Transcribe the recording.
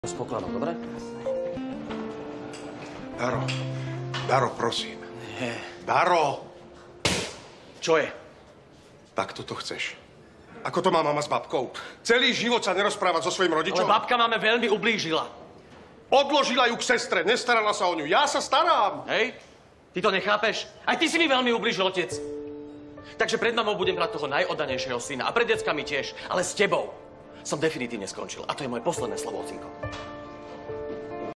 S pokladom, dobre? Daro, prosím. Nie. Daro! Čo je? Tak toto chceš. Ako to má mama s babkou? Celý život sa nerozprávať so svojím rodičom? Ale babka máme veľmi ublížila. Odložila ju k sestre, nestarala sa o ňu. Ja sa starám! Hej? Ty to nechápeš? Aj ty si mi veľmi ublížil, otec. Takže pred mamou budem brať toho najoddanejšieho syna. A pred deckami tiež. Ale s tebou som definitívne skončil. A to je moje posledné slovo, Cinko.